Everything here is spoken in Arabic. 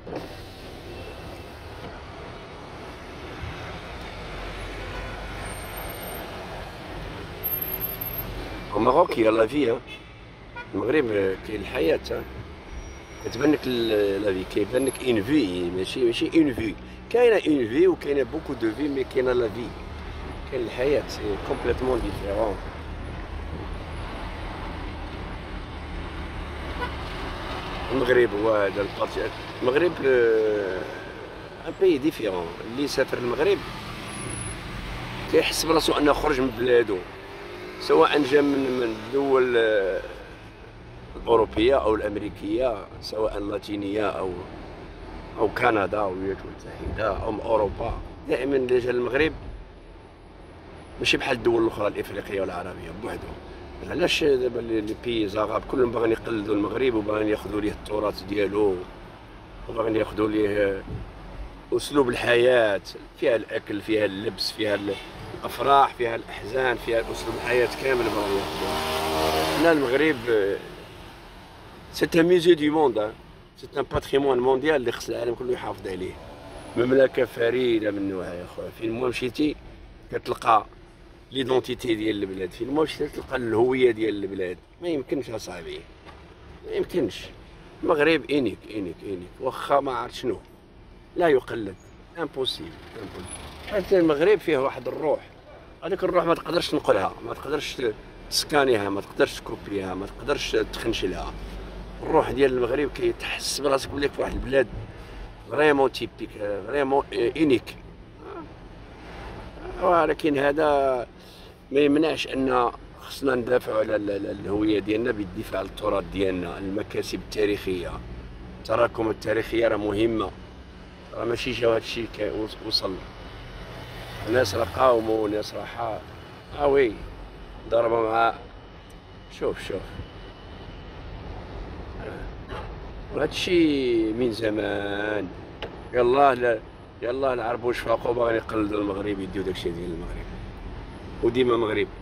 المغرب كاين لا في، المغرب كاين الحياة، كتبان لك لا في، كيبان لك اون في، ماشي اون في، كاينه اون في وكاينه بوكو دو في، مي كاينه لا في، كاين الحياة سي كومبليتمون ديفيرون. المغرب هو هذا البارتي، المغرب ان بيي ديفيرون، اللي سافر المغرب كيحس براسو انه خرج من بلادو، سواء جا من الدول الأوروبية أو الأمريكية، سواء اللاتينية أو كندا أو الولايات المتحدة أو أوروبا. دائما اللي جا للمغرب ماشي بحال الدول الأخرى الإفريقية والعربية بوحدهم. علاش دابا لي بيي زاغاب كلهم باغيين يقلدوا المغرب وباغيين ياخذوا ليه التراث ديالو وباغيين ياخذوا ليه أسلوب الحياة، فيها الأكل، فيها اللبس، فيها الأفراح، فيها الأحزان، فيها أسلوب الحياة كامل باغيين ياخذوه. حنا المغرب سي ان ميزي دو موند، سي ان باتريمون مونديال اللي خص العالم كله يحافظ عليه. مملكة فريدة من نوعها يا خويا، فين ما مشيتي كتلقى ليدونتيتي ديال البلاد، فين ما مشيتي تلقى الهوية ديال البلاد. ما يمكنش اصاحبي، ما يمكنش. المغرب انيك انيك انيك، واخا ما عرفت شنو لا يقلد، امبوسيبل. حتى المغرب فيه واحد الروح، هذيك الروح ما تقدرش تنقلها، ما تقدرش تسكانيها، ما تقدرش تكوبيها، ما تقدرش تخنشلها. الروح ديال المغرب كيتحس براسك بلي في واحد البلاد فريمون تيبيك، فريمون انيك. ولكن هذا ما يمنعش ان خصنا ندافعوا على الهويه ديالنا بالدفاع عن التراث ديالنا، المكاسب التاريخيه، التراكم التاريخيه راه مهمه، راه ماشي جا هادشي وصل، ناس راه قاوموا وناس راه وي ضربه مع. شوف وهادشي من زمان. يلاه العرب واش فاقوا باغيين يقلدوا المغرب، يديو داكشي ديال المغرب، وديما مغرب.